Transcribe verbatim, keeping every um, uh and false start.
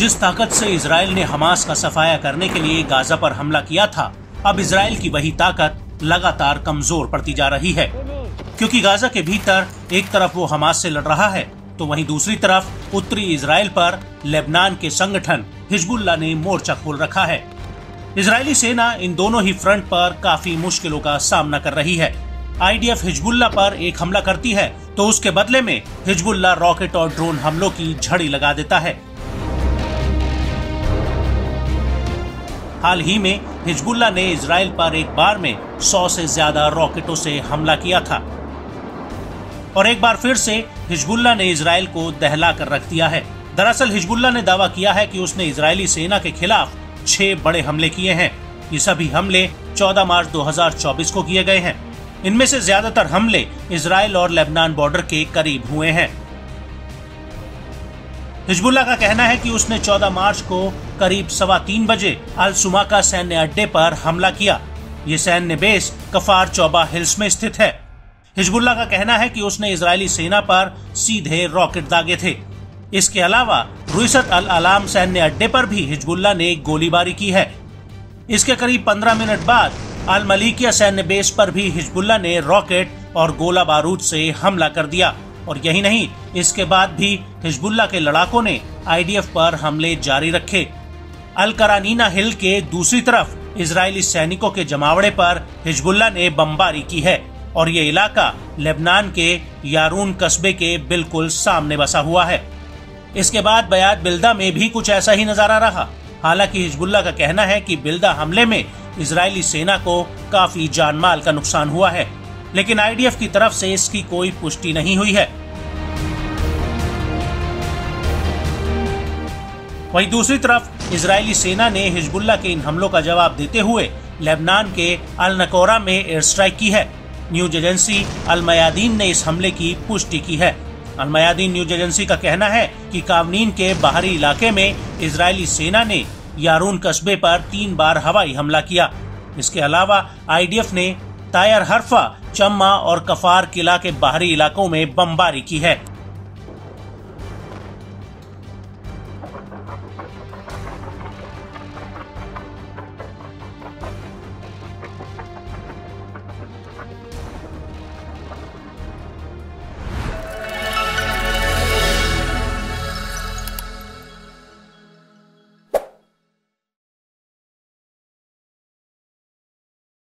जिस ताकत से इजराइल ने हमास का सफाया करने के लिए गाजा पर हमला किया था, अब इजराइल की वही ताकत लगातार कमजोर पड़ती जा रही है, क्योंकि गाजा के भीतर एक तरफ वो हमास से लड़ रहा है, तो वहीं दूसरी तरफ उत्तरी इजराइल पर लेबनान के संगठन हिजबुल्लाह ने मोर्चा खोल रखा है। इजरायली सेना इन दोनों ही फ्रंट पर काफी मुश्किलों का सामना कर रही है। आईडीएफ हिजबुल्लाह पर एक हमला करती है तो उसके बदले में हिजबुल्लाह रॉकेट और ड्रोन हमलों की झड़ी लगा देता है। हाल ही में हिजबुल्लाह ने इजराइल पर एक बार में सौ से ज्यादा रॉकेटों से हमला किया था और एक बार फिर से हिजबुल्लाह ने इजराइल को दहला कर रख दिया है। दरअसल हिजबुल्लाह ने दावा किया है कि उसने इजरायली सेना के खिलाफ छह बड़े हमले किए हैं। ये सभी हमले चौदह मार्च दो हज़ार चौबीस को किए गए हैं। इनमें से ज्यादातर हमले इजराइल और लेबनान बॉर्डर के करीब हुए हैं। हिजबुल्लाह का कहना है कि उसने चौदह मार्च को करीब सवा तीन बजे अल सुमाका सैन्य अड्डे पर हमला किया। ये सैन्य बेस कफार चौबा हिल्स में स्थित है। हिजबुल्लाह का कहना है कि उसने इजरायली सेना पर सीधे रॉकेट दागे थे। इसके अलावा रुइसत अल अलाम सैन्य अड्डे पर भी हिजबुल्लाह ने गोलीबारी की है। इसके करीब पंद्रह मिनट बाद अल मलिकिया सैन्य बेस पर भी हिजबुल्लाह ने रॉकेट और गोला बारूद से हमला कर दिया। और यही नहीं, इसके बाद भी हिजबुल्लाह के लड़ाकों ने आईडीएफ पर हमले जारी रखे। अल करानीना हिल के दूसरी तरफ इजरायली सैनिकों के जमावड़े पर हिजबुल्लाह ने बमबारी की है और ये इलाका लेबनान के यारून कस्बे के बिल्कुल सामने बसा हुआ है। इसके बाद बयात बिल्दा में भी कुछ ऐसा ही नजारा रहा। हालांकि हिजबुल्लाह का कहना है कि बिल्दा हमले में इजरायली सेना को काफी जान माल का नुकसान हुआ है, लेकिन आईडीएफ की तरफ से इसकी कोई पुष्टि नहीं हुई है। वहीं दूसरी तरफ इजरायली सेना ने हिजबुल्लाह के इन हमलों का जवाब देते हुए लेबनान के अल नकोरा में एयर स्ट्राइक की है। न्यूज एजेंसी अल मयादीन ने इस हमले की पुष्टि की है। अल मयादीन न्यूज एजेंसी का कहना है कि कावनीन के बाहरी इलाके में इजरायली सेना ने यारून कस्बे पर तीन बार हवाई हमला किया। इसके अलावा आईडीएफ ने तायर हरफा, चम्मा और कफार किला के बाहरी इलाकों में बमबारी की है।